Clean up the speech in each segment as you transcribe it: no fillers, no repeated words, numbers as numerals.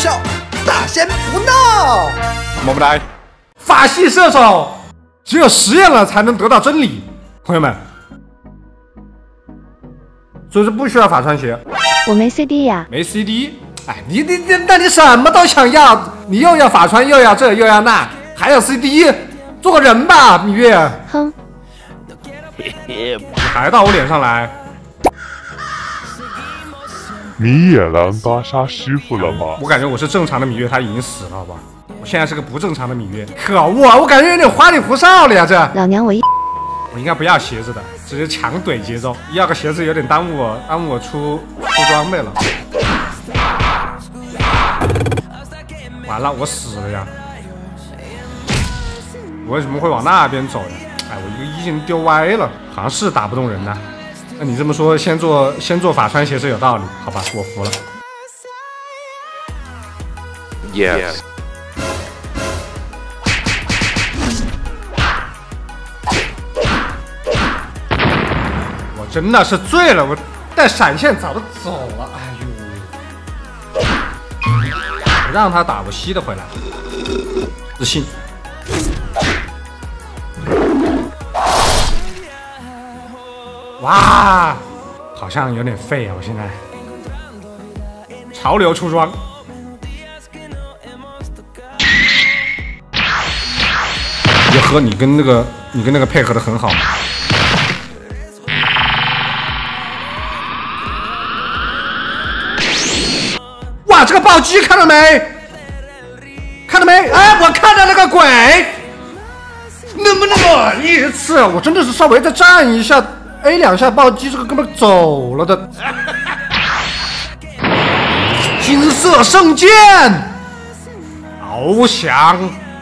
笑，大仙不闹。 么么哒！法系射手，只有实验了才能得到真理，朋友们。所以说不需要法穿鞋。 我没 CD 呀。 没 CD。哎，那你什么都想要，你又要法穿，又要这又要那，还有 CD， 做个人吧，芈月。 哼。 你还到我脸上来。 你也来巴沙师傅了吗？ 我感觉我是正常的芈月，他已经死了，好吧？我现在是个不正常的芈月。可恶啊！我感觉有点花里胡哨了呀，这。 老娘我应该不要鞋子的，直接强怼节奏。要个鞋子有点耽误我出装备了。完了，我死了呀！我为什么会往那边走呀？哎，我一个一技能丢歪了，好像是打不动人的。那你这么说，先做法穿鞋是有道理，好吧，我服了。 Yes。 我真的是醉了，我带闪现早都走了。哎呦，我让他打，我吸得回来，自信。哇，好像有点废啊！我现在潮流出装，也和你跟那个配合的很好。哇，这个暴击看到没？看到没？哎，我看到那个鬼，能不能稳一次？我真的是稍微再站一下。A 2下暴击，这个哥们走了的。金色圣剑，翱翔。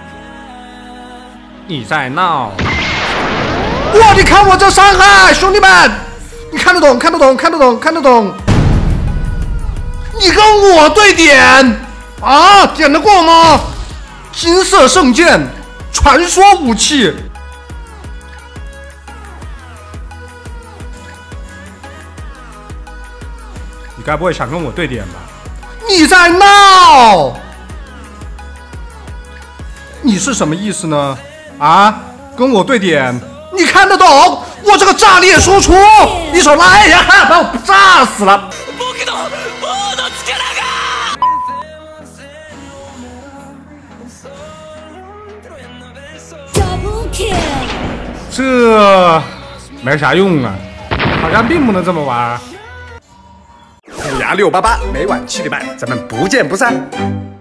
你在闹？哇！你看我这伤害，兄弟们，你看得懂，看得懂，看得懂，看得懂。你跟我对点啊？点得过吗？金色圣剑，传说武器。你该不会想跟我对点吧？你在闹？你是什么意思呢？啊，跟我对点？你看得懂？我这个炸裂输出，一手拉 A 呀，把我炸死了！这没啥用啊，好像并不能这么玩。 虎牙688，每晚7点半，咱们不见不散。